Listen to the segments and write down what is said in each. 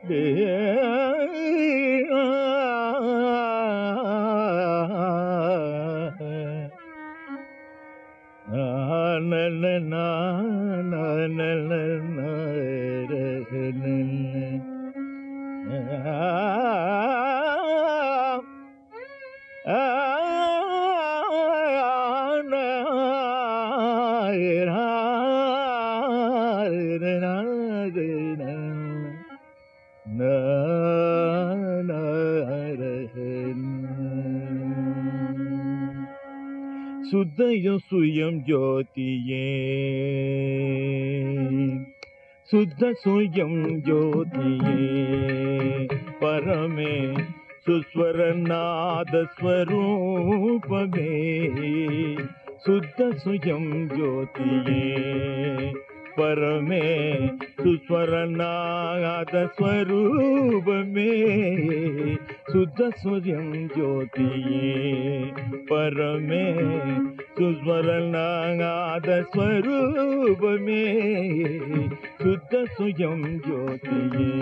சுத்தயம் சுயம் ஜோதியே சுத்த சுயம் ஜோதியே பரமே சுஸ்வரநாத ஸ்வரூபமே சுத்த சுயம் ஜோதியே பரமே சுஸ்வரநாத ஸ்வரூபமே சுத்த சுயம் ஜோதியே பரமே சுஸ்வரநாத ஸ்வரூபமே சுத்த சுயம் ஜோதியே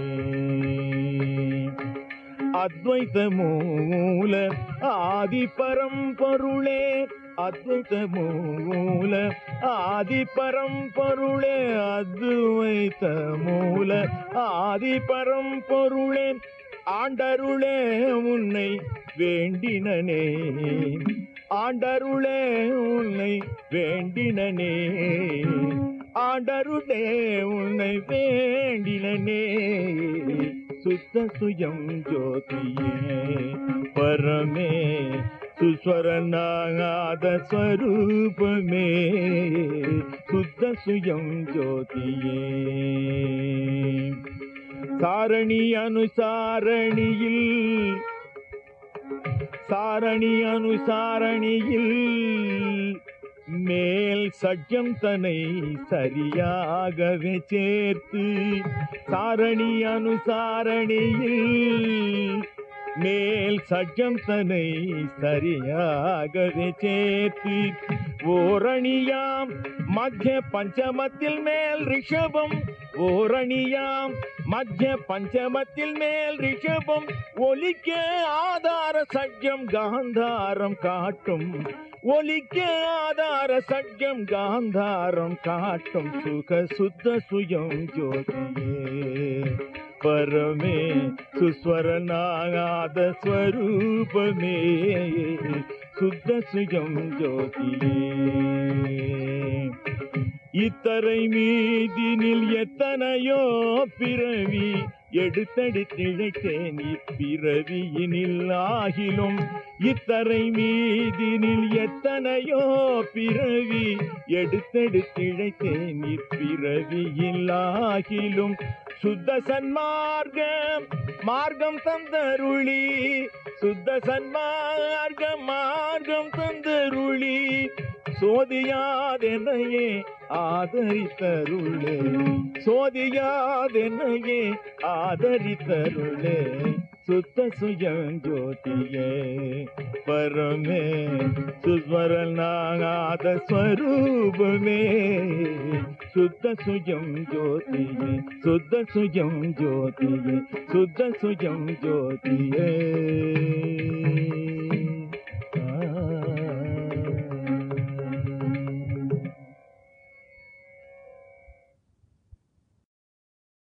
அத்வைத மூல ஆதி பரம்பொருளே அத்வைத மூல ஆதி பரம்பொருளே அத்வைத மூல ஆதி பரம்பொருளே ஆண்டருளே உன்னை வேண்டினனே ஆண்டருளே உன்னை வேண்டினனே ஆண்டருளே உன்னை வேண்டினனே சுத்த சுயம் ஜோதியே பரமே சுஸ்வரநாத ஸ்வரூபமே சுத்த சுயம் ஜோதியே சாரணி அனுசாரணியில் மேல் சட்டம் தன்னை சரியாகவே சேர்த்து சாரணி அனுசாரணியில் மேல் சட்டம் தன்னை சரியாகவே சேர்த்து ஓரணியாம் மத்திய பஞ்சமத்தில் மேல் ரிஷபம் ஓரணியாம் மத்திய பஞ்சமத்தில் மேல் ரிஷபம் ஒலிக்க ஆதார சட்டம் காந்தாரம் காட்டும் ஒலிக்க ஆதார சட்டம் காந்தாரம் காட்டும் சுக சுத்த சுயம் ஜோதியே பரமே சுஸ்வரநாத ஸ்வரூபமே சுத்த சுயம் ஜோதியே இத்தரை மீதினில் எத்தனையோ பிறவி எடுத்தடித்திழைத்தேன் இப்பிறவியினில் ஆகிலும் இத்தரை மீதினில் எத்தனையோ பிறவி எடுத்தெடுத்திழைத்தேன் இப்பிறவியில் ஆகிலும் சுத்த சன்மார்க்கம் மார்க்கம் தந்தருளி சுத்த சன்மார்க்கம் மார்க்கம் தந்தருளி சோதியாதென்னையே ஆதரித்தருளே சோதியாதென்னையே ஆதரித்தருளே சுத்த சுயம் ஜோதியே பரமே சுஸ்வரநாத ஸ்வரூபமே சுத்த சுயம் ஜோதியே சுத்த சுயம் ஜோதியே சுத்த சுயம் ஜோதியே